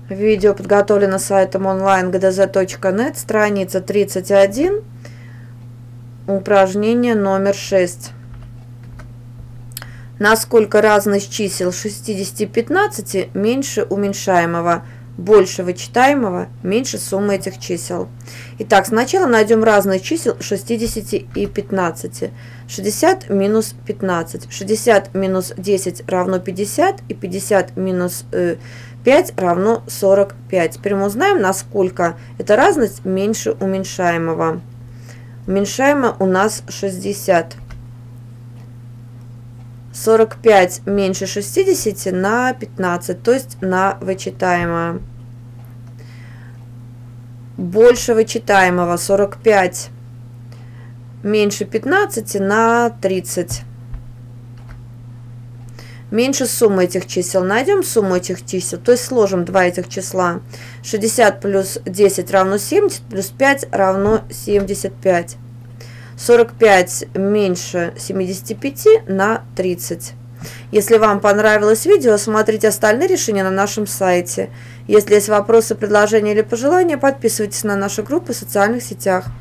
Видео подготовлено сайтом online.gdz.net, страница 31, упражнение номер 6. Насколько разность чисел 60 и 15 меньше уменьшаемого, больше вычитаемого, меньше суммы этих чисел. Итак, сначала найдем разность чисел 60 и 15. 60 минус 15. 60 минус 10 равно 50, и 50 минус 5 равно 45. Теперь мы узнаем, насколько эта разность меньше уменьшаемого. Уменьшаемое у нас 60. 45 меньше 60 на 15, то есть на вычитаемое. Больше вычитаемого 45 меньше 15 на 30. Меньше суммы этих чисел. Найдем сумму этих чисел, то есть сложим два этих числа. 60 плюс 10 равно 70, плюс 5 равно 75. 45 меньше 75 на 30. Если вам понравилось видео, смотрите остальные решения на нашем сайте. Если есть вопросы, предложения или пожелания, подписывайтесь на наши группы в социальных сетях.